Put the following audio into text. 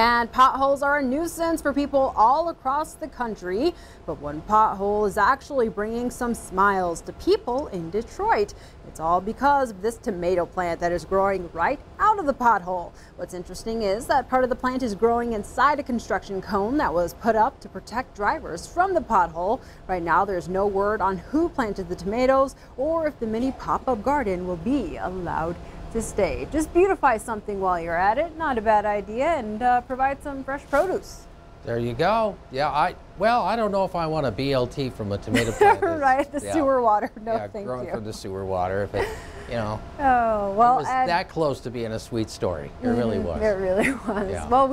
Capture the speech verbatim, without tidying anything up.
And potholes are a nuisance for people all across the country, but one pothole is actually bringing some smiles to people in Detroit. It's all because of this tomato plant that is growing right out of the pothole. What's interesting is that part of the plant is growing inside a construction cone that was put up to protect drivers from the pothole. Right now, there's no word on who planted the tomatoes or if the mini pop-up garden will be allowed to stay. Just beautify something while you're at it. Not a bad idea, and uh, provide some fresh produce. There you go. Yeah, I well, I don't know if I want a B L T from a tomato plant. Right, the yeah. sewer water. No, yeah, thank growing you. from the sewer water. If it, you know, oh well, it was that close to being a sweet story. It really was. It really was. Yeah. Well.